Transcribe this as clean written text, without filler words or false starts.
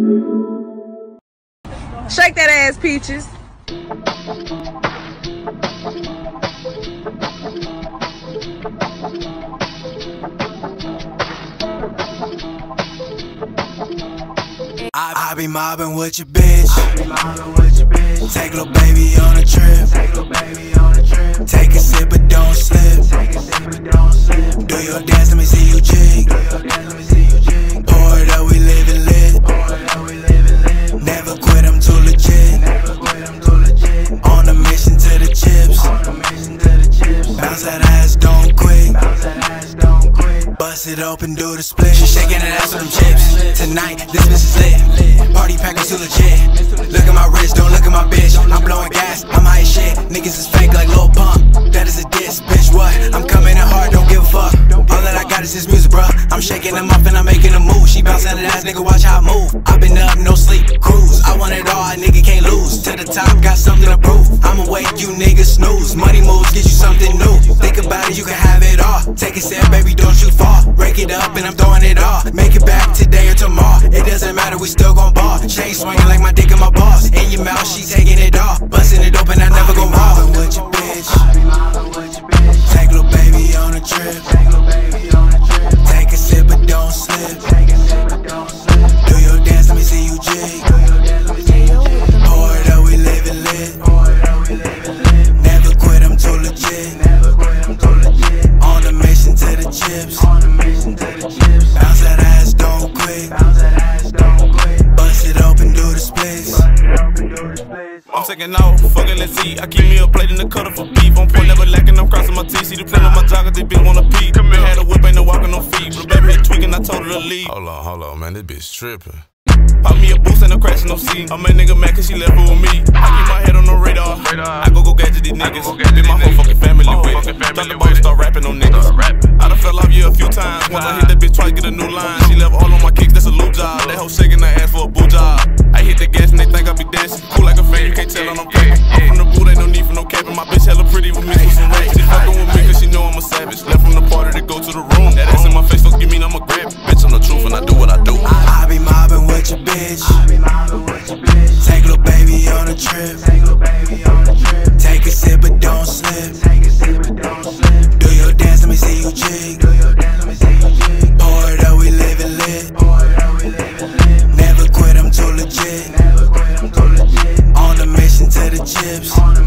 Shake that ass, Peaches. I be mobbing with your bitch. Take lil' baby on a trip. Take a sip but don't slip. Do your dance, let me see you jig. Pour it up, we living lit. Never quit, I'm too legit. On a mission to the chips. Bounce that ass, don't quit. Bust it open, do the split. She shaking that ass with them chips. Tonight, this bitch is lit. Party packers too legit. Look at my wrist, don't look at my bitch. I'm blowing gas, I'm high as shit. Niggas is fake like Lil Pump. That is a diss, bitch, what? I'm coming in hard, don't give a fuck. All that I got is this music, bruh. I'm shaking them up and I'm making a move. She bouncing that ass, nigga, watch how I move. I been up, no sleep, cruise. I want it all, a nigga can't lose. To the top, got something to prove. I'm awake, you niggas snooze. Money moves, get you something new. Think about it, you can have it all. Take a sip, baby, don't you fall. Break it up and I'm throwing it all. Make it back today or tomorrow. It doesn't matter, we still gon' ball. Chain swinging like my dick and my balls. In your mouth, she taking it off. Busting it open, I never go wrong. With your bitch. Take lil' baby on a trip. Take a sip but don't slip. Do your dance, let me see you jig. Pour it up, we living lit. Never quit, I'm too legit. On a mission to the chips. Bounce that ass, don't quit. Bust it open, do the splits. I'm taking off, fucking let's eat. I keep me a plate in the cutter for beef. On point, never lacking, I'm crossing my teeth. See the plan on my joggers, they bitch wanna peep. Had a whip, ain't no walking no feet. But baby hit tweaking, I told her to leave. Hold on, man, this bitch tripping. Pop me a boost, ain't no crashing, no seat. I'm a nigga mad cause she left her with me. I keep my head on the radar. I go gadget these niggas. Be my whole fucking family with. Drop the ball and start rapping on niggas. I done fell off you a few times. Once I hit that bitch twice, get a new line. She left all on my kicks, that's a loop job. That hoe shaking her ass for a boo job. I hit the gas and they think I be dancing. Cool like a fan, you can't tell on no paper. I'm from the boot, ain't no need for no capping. My bitch hella pretty with me with some racks. She fucking with me cause she know I'm a savage. Left from the party to go to the room. That ass in my face, fuck you mean I'ma grab it. Bitch, I'm the truth and I do what I do. I be mobbing with your bitch. Take lil' baby on a trip. Take a sip but don't slip. Do your dance, let me see you jig. Pour it up, we living lit. Never quit, I'm too legit. On a mission to the chips.